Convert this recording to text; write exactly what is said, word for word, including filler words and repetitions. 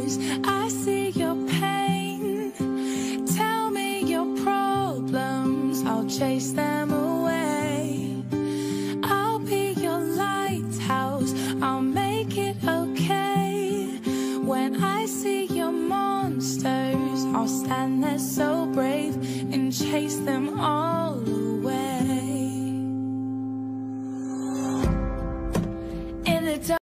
'cause I see your pain. Tell me your problems, I'll chase them away. I'll be your lighthouse, I'll make it okay. When I see your monsters, I'll stand there so brave and chase them all